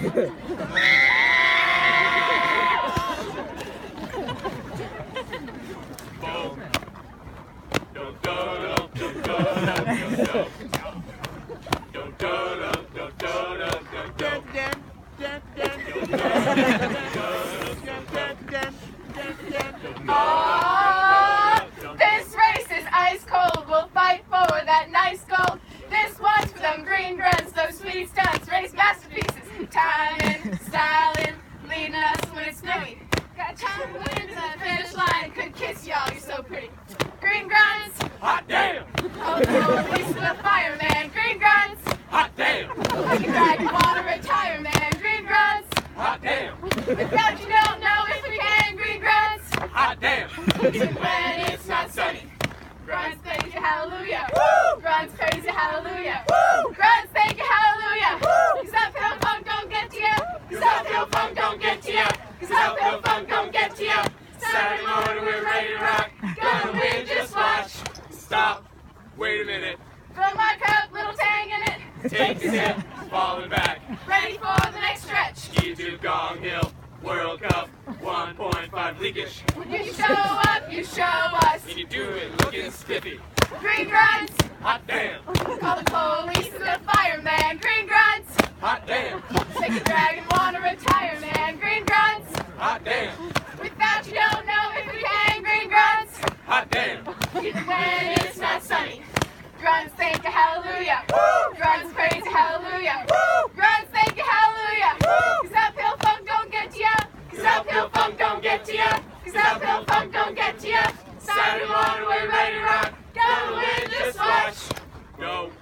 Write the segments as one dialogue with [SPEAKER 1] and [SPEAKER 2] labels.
[SPEAKER 1] This race is ice cold. We'll fight for that nice gold. This one's for them green grunts, those sweet stunts, race masterpieces. Timing, styling, leading us when it's snowy. Got time to win to the finish line. Could kiss y'all, you're so pretty. Green grunts,
[SPEAKER 2] Hot damn!
[SPEAKER 1] oh, police to the fireman. Green grunts,
[SPEAKER 2] Hot damn!
[SPEAKER 1] like a dragon, wanna retire, man. Green grunts,
[SPEAKER 2] Hot damn!
[SPEAKER 1] without you don't know if we can. Green grunts,
[SPEAKER 2] Hot damn!
[SPEAKER 1] even when it's not sunny. Grunts, thank you, hallelujah.
[SPEAKER 2] Woo!
[SPEAKER 1] Grunts, praise you, hallelujah.
[SPEAKER 2] Woo!
[SPEAKER 1] Grunts, thank you, hallelujah.
[SPEAKER 2] Woo!
[SPEAKER 1] Cause uphill funk don't get to ya.
[SPEAKER 2] Cause uphill funk don't get to ya. Cause uphill funk don't get to ya. Saturday morning we're ready to rock. Gonna win, just watch. Stop. Wait a minute.
[SPEAKER 1] Fill my cup, little tang in it.
[SPEAKER 2] Take a sip. Falling back.
[SPEAKER 1] Ready for the next stretch.
[SPEAKER 2] Ski to Gong Hill. World Cup. 1.5 leakage.
[SPEAKER 1] When you show up, you show us.
[SPEAKER 2] And you do it looking spiffy.
[SPEAKER 1] Green grunts,
[SPEAKER 2] Hot damn.
[SPEAKER 1] call the police and the fireman. Green grunts,
[SPEAKER 2] Hot damn.
[SPEAKER 1] make a dragon wanna retire, man. Green grunts,
[SPEAKER 2] Hot damn.
[SPEAKER 1] without you don't know if we can. Green grunts,
[SPEAKER 2] Hot damn.
[SPEAKER 1] even when it's not sunny. Grunts, thank you, hallelujah.
[SPEAKER 2] Woo!
[SPEAKER 1] Grunts, praise you, hallelujah.
[SPEAKER 2] Woo!
[SPEAKER 1] Grunts, thank you, hallelujah.
[SPEAKER 2] Woo!
[SPEAKER 1] Cause uphill funk don't get to ya.
[SPEAKER 2] Cause uphill funk don't get to ya.
[SPEAKER 1] Cause uphill funk don't get to ya.
[SPEAKER 2] Saturday morning we're ready to rock.
[SPEAKER 1] Gonna win, just watch.
[SPEAKER 2] Go.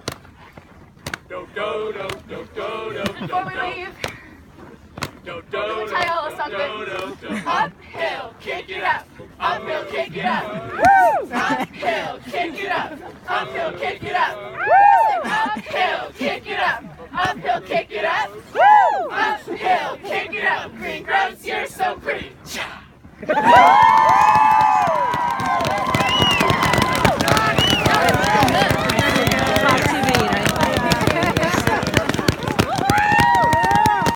[SPEAKER 2] Do do do do do do do.
[SPEAKER 1] Before we leave,
[SPEAKER 2] Do do
[SPEAKER 1] tell you all something.
[SPEAKER 2] do do.
[SPEAKER 1] Uphill, kick it up. Uphill, kick it up. Uphill, kick it up. Uphill, kick it up. Uphill, kick it up. Uphill, kick it up. Uphill, kick it up. Green grunts, you're so pretty. Cha.